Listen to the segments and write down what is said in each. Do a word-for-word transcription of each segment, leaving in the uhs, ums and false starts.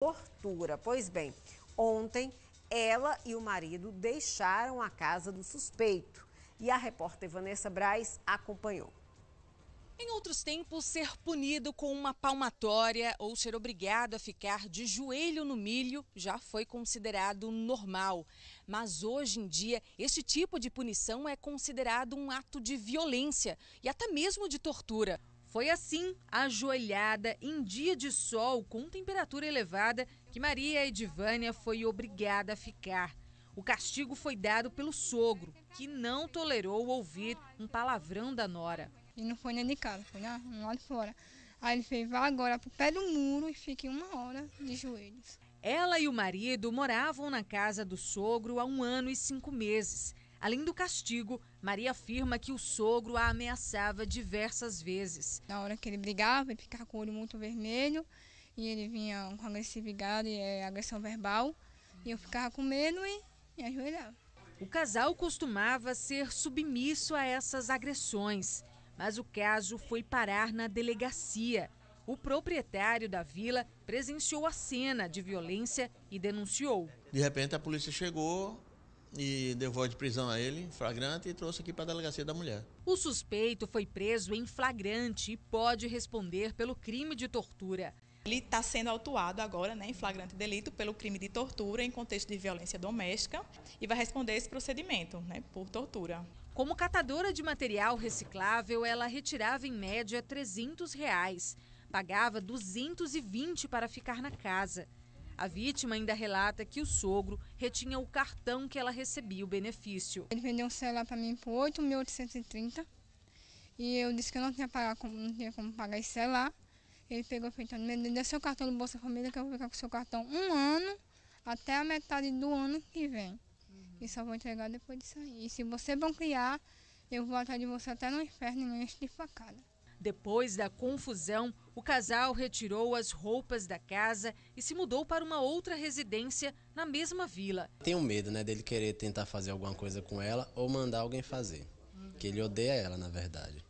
tortura. Pois bem, ontem ela e o marido deixaram a casa do suspeito e a repórter Vanessa Braz acompanhou. Em outros tempos, ser punido com uma palmatória ou ser obrigado a ficar de joelho no milho já foi considerado normal. Mas hoje em dia, esse tipo de punição é considerado um ato de violência e até mesmo de tortura. Foi assim, ajoelhada, em dia de sol, com temperatura elevada, que Maria Edivânia foi obrigada a ficar. O castigo foi dado pelo sogro, que não tolerou ouvir um palavrão da nora. E não foi nem de casa, foi lá, lá de fora. Aí ele fez, vá agora pro pé do muro e fique uma hora de joelhos. Ela e o marido moravam na casa do sogro há um ano e cinco meses. Além do castigo, Maria afirma que o sogro a ameaçava diversas vezes. Na hora que ele brigava, ele ficava com o olho muito vermelho e ele vinha com agressividade, é, agressão verbal. E eu ficava com medo e, e ajoelhava. O casal costumava ser submisso a essas agressões. Mas o caso foi parar na delegacia. O proprietário da vila presenciou a cena de violência e denunciou. De repente a polícia chegou e deu voz de prisão a ele, flagrante, e trouxe aqui para a delegacia da mulher. O suspeito foi preso em flagrante e pode responder pelo crime de tortura. Ele está sendo autuado agora, né, em flagrante delito pelo crime de tortura em contexto de violência doméstica e vai responder esse procedimento, né, por tortura. Como catadora de material reciclável, ela retirava em média trezentos reais. Pagava duzentos e vinte para ficar na casa. A vítima ainda relata que o sogro retinha o cartão que ela recebia o benefício. Ele vendeu um celular para mim por oito mil oitocentos e trinta e eu disse que eu não tinha, pagar, não tinha como pagar esse celular. Ele pegou e fez, então, me dê seu cartão do Bolsa Família que eu vou ficar com seu cartão um ano até a metade do ano que vem. Uhum. E só vou entregar depois disso aí. E se você bancriar, eu vou atrás de você até no inferno e não enche de facada. Depois da confusão, o casal retirou as roupas da casa e se mudou para uma outra residência na mesma vila. Tenho medo, né, dele querer tentar fazer alguma coisa com ela ou mandar alguém fazer. Uhum. Que ele odeia ela, na verdade.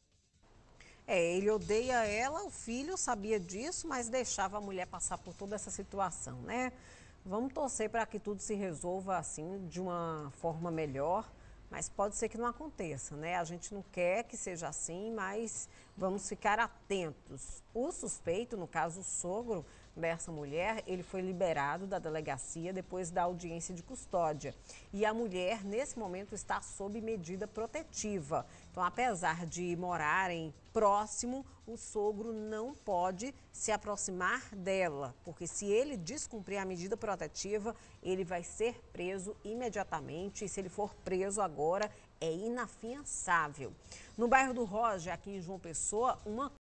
É, ele odeia ela, o filho sabia disso, mas deixava a mulher passar por toda essa situação, né? Vamos torcer para que tudo se resolva assim, de uma forma melhor, mas pode ser que não aconteça, né? A gente não quer que seja assim, mas vamos ficar atentos. O suspeito, no caso o sogro dessa mulher, ele foi liberado da delegacia depois da audiência de custódia. E a mulher, nesse momento, está sob medida protetiva. Então, apesar de morarem próximo, o sogro não pode se aproximar dela, porque se ele descumprir a medida protetiva, ele vai ser preso imediatamente. E se ele for preso agora, é inafiançável. No bairro do Roja, aqui em João Pessoa, uma